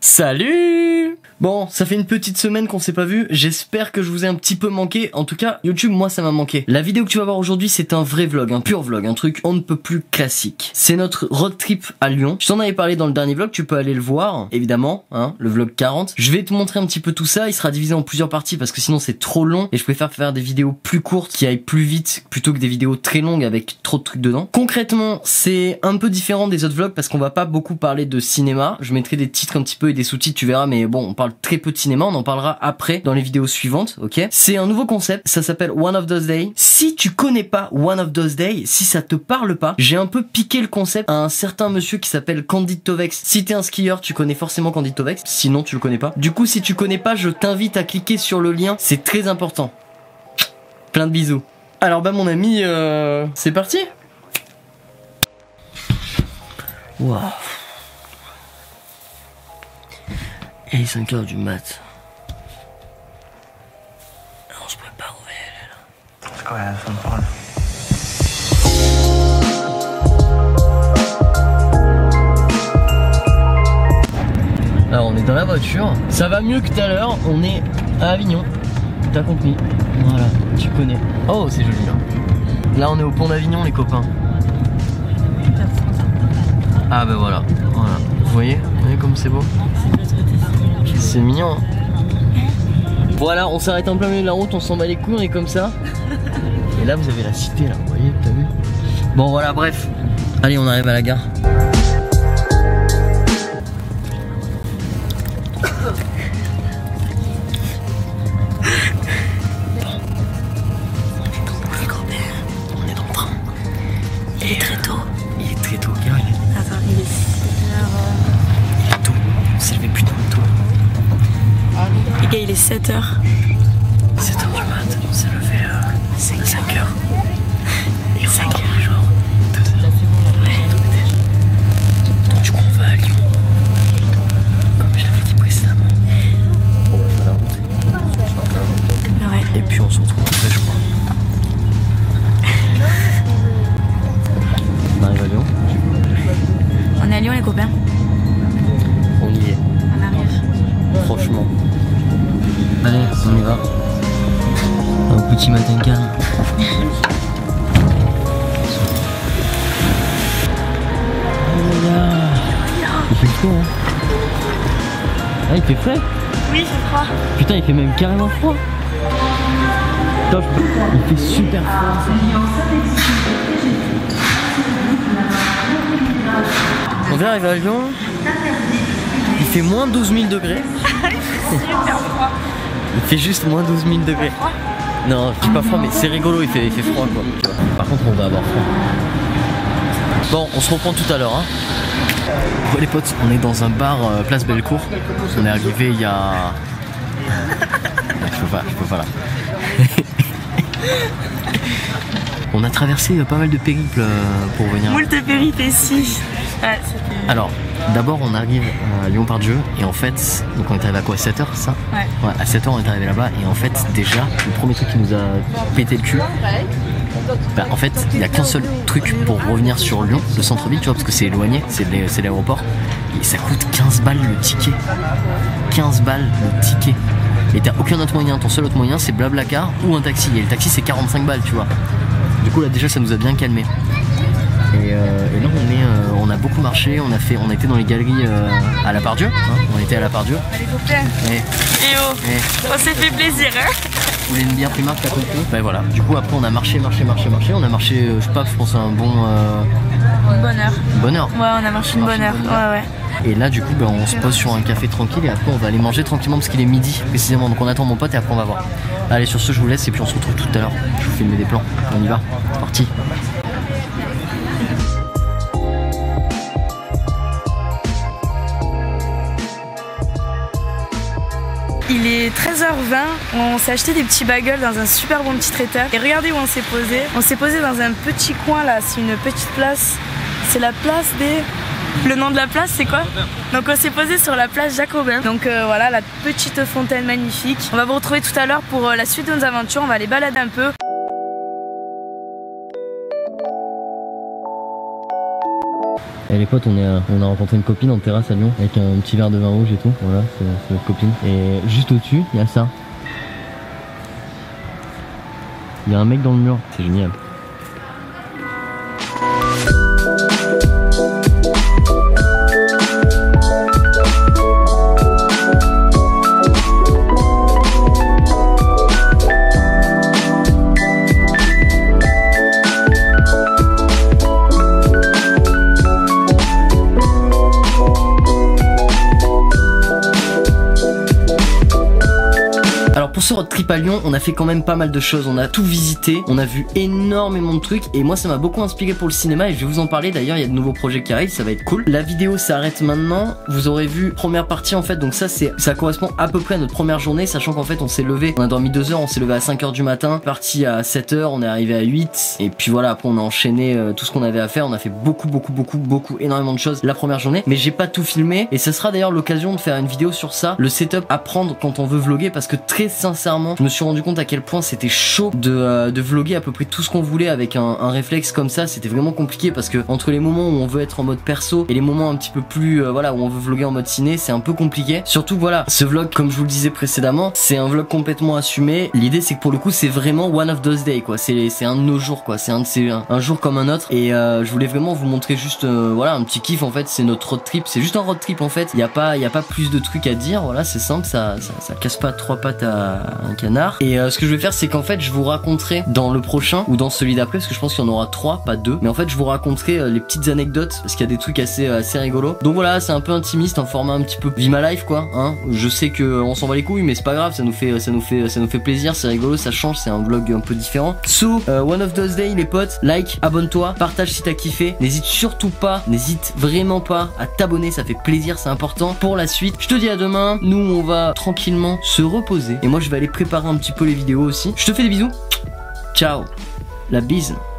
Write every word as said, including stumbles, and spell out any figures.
Salut! Bon, ça fait une petite semaine qu'on s'est pas vu, j'espère que je vous ai un petit peu manqué, en tout cas, YouTube, moi ça m'a manqué. La vidéo que tu vas voir aujourd'hui, c'est un vrai vlog, un pur vlog, un truc on ne peut plus classique. C'est notre road trip à Lyon. Je t'en avais parlé dans le dernier vlog, tu peux aller le voir, évidemment, hein, le vlog quarante. Je vais te montrer un petit peu tout ça, il sera divisé en plusieurs parties parce que sinon c'est trop long et je préfère faire des vidéos plus courtes qui aillent plus vite plutôt que des vidéos très longues avec trop de trucs dedans. Concrètement, c'est un peu différent des autres vlogs parce qu'on va pas beaucoup parler de cinéma. Je mettrai des titres un petit peu et des sous-titres, tu verras, mais bon, on parle très peu de cinéma, on en parlera après dans les vidéos suivantes, ok? C'est un nouveau concept, ça s'appelle One of Those Days. Si tu connais pas One of Those Days, si ça te parle pas, j'ai un peu piqué le concept à un certain monsieur qui s'appelle Candide Tovex. Si t'es un skieur, tu connais forcément Candide Tovex, sinon tu le connais pas. Du coup, si tu connais pas, je t'invite à cliquer sur le lien, c'est très important. Plein de bisous. Alors bah mon ami, euh... c'est parti. Waouh. Et cinq heures du mat. On se prépare au V L L. Let's go have some fun. Alors on est dans la voiture. Ça va mieux que tout à l'heure. On est à Avignon. T'as compris. Voilà, tu connais. Oh, c'est joli là. Là on est au pont d'Avignon les copains. Ah bah voilà. Voilà. Vous voyez, vous voyez comme c'est beau. C'est mignon. Voilà, on s'arrête en plein milieu de la route, on s'en bat les couilles, on est comme ça. Et là vous avez la cité là, vous voyez, t'as vu? Bon voilà, bref. Allez, on arrive à la gare. On est dans le train. Il est très tôt. Il est très tôt, regarde. Attends, il est six heures. Il est tôt. On s'est levé putain de tôt. Les gars, il est sept heures. sept heures du mat, on s'est levé à cinq heures. Et on est genre deux heures. Donc du coup on va à Lyon. Comme je l'avais dit précédemment. On va faire la route. Ouais. Et puis on se retrouve après je crois. On arrive à Lyon. On est à Lyon les copains. On y est. On arrive. Franchement. Allez, on y va. Un petit matin calme. Oh là là. Il fait chaud hein. Ah, il fait frais. Oui, c'est froid. Putain, il fait même carrément froid. Top. Il fait super froid. On vient d'arriver à Lyon. Il fait moins douze mille degrés. Super froid. Il fait juste moins douze mille degrés. Non, je dis pas froid, mais c'est rigolo, il fait, il fait froid quoi. Par contre, on va avoir froid. Bon, on se reprend tout à l'heure. Hein. Bon, les potes, on est dans un bar euh, place Bellecour. On est arrivé il y a. Je peux pas, je peux pas là. On a traversé euh, pas mal de périples euh, pour venir. Moult de péripéties. Ouais, c'était. Alors, d'abord on arrive à Lyon-Part-Dieu et en fait, donc on est arrivé à quoi, sept heures ça? Ouais. Ouais, à sept heures on est arrivé là-bas et en fait déjà, le premier truc qui nous a pété le cul, bah en fait il n'y a qu'un seul truc pour revenir sur Lyon, le centre-ville, tu vois, parce que c'est éloigné, c'est l'aéroport, et ça coûte quinze balles le ticket. quinze balles le ticket. Et t'as aucun autre moyen, ton seul autre moyen c'est Blablacar ou un taxi, et le taxi c'est quarante-cinq balles, tu vois. Du coup là déjà ça nous a bien calmé. Et, euh, et là on est, euh, on a beaucoup marché, on a fait, on a été dans les galeries euh, à la Part-Dieu, hein, on était à la Part-Dieu. Allez copains. Et, Et oh, et on s'est fait plaisir hein. vous voulez une bière Primark, t'as compris? Ben voilà. Du coup après on a marché, marché, marché, marché, on a marché, euh, je sais pas, je pense à un bon, euh, Une bonne heure. une bonne heure. Ouais, on a marché une bonne heure. Ouais, ouais. Et là du coup ben, on se pose sur un café tranquille et après on va aller manger tranquillement parce qu'il est midi précisément, donc on attend mon pote et après on va voir. Allez, sur ce je vous laisse et puis on se retrouve tout à l'heure. Je vous filme des plans, on y va, c'est parti. Il est treize heures vingt, on s'est acheté des petits bagels dans un super bon petit traiteur. Et regardez où on s'est posé. On s'est posé dans un petit coin là, c'est une petite place. C'est la place des... Le nom de la place c'est quoi? Donc on s'est posé sur la place Jacobin. Donc euh, voilà, la petite fontaine magnifique. On va vous retrouver tout à l'heure pour euh, la suite de nos aventures, on va aller balader un peu. Et les potes, on, est, on a rencontré une copine en terrasse à Lyon avec un petit verre de vin rouge et tout. Voilà, c'est notre copine. Et juste au-dessus, il y a ça. Il y a un mec dans le mur, c'est génial. Alors pour ce road trip à Lyon, on a fait quand même pas mal de choses, on a tout visité, on a vu énormément de trucs et moi ça m'a beaucoup inspiré pour le cinéma et je vais vous en parler. D'ailleurs il y a de nouveaux projets qui arrivent, ça va être cool. La vidéo s'arrête maintenant, vous aurez vu première partie en fait, donc ça c'est ça correspond à peu près à notre première journée, sachant qu'en fait on s'est levé, on a dormi deux heures, on s'est levé à cinq heures du matin, parti à sept heures, on est arrivé à huit et puis voilà, après on a enchaîné euh, tout ce qu'on avait à faire, on a fait beaucoup beaucoup beaucoup beaucoup énormément de choses la première journée, mais j'ai pas tout filmé et ce sera d'ailleurs l'occasion de faire une vidéo sur ça, le setup à prendre quand on veut vlogger, parce que très sincèrement je me suis rendu compte à quel point c'était chaud de, euh, de vlogger à peu près tout ce qu'on voulait avec un, un réflexe comme ça. C'était vraiment compliqué parce que entre les moments où on veut être en mode perso et les moments un petit peu plus euh, voilà, où on veut vlogger en mode ciné, c'est un peu compliqué. Surtout voilà, ce vlog, comme je vous le disais précédemment, c'est un vlog complètement assumé. L'idée c'est que pour le coup c'est vraiment one of those days quoi, c'est c'est un de nos jours quoi, c'est un, un, un jour comme un autre et euh, je voulais vraiment vous montrer juste euh, voilà un petit kiff en fait. C'est notre road trip, c'est juste un road trip en fait, il n'y a pas, il y a pas plus de trucs à dire, voilà c'est simple, ça, ça, ça casse pas trois pattes à un canard. Et euh, ce que je vais faire c'est qu'en fait je vous raconterai dans le prochain ou dans celui d'après, parce que je pense qu'il y en aura trois, pas deux, mais en fait je vous raconterai euh, les petites anecdotes parce qu'il y a des trucs assez, euh, assez rigolos. Donc voilà, c'est un peu intimiste, un format un petit peu Be My Life quoi, hein. Je sais que euh, on s'en bat les couilles mais c'est pas grave, ça nous fait, ça nous fait, ça nous fait plaisir, c'est rigolo, ça change, c'est un vlog un peu différent. So, euh, one of those days les potes, like, abonne-toi, partage si t'as kiffé, n'hésite surtout pas, n'hésite vraiment pas à t'abonner, ça fait plaisir, c'est important pour la suite. Je te dis à demain, nous on va tranquillement se reposer et moi je vais aller préparer un petit peu les vidéos aussi. Je te fais des bisous, ciao, la bise.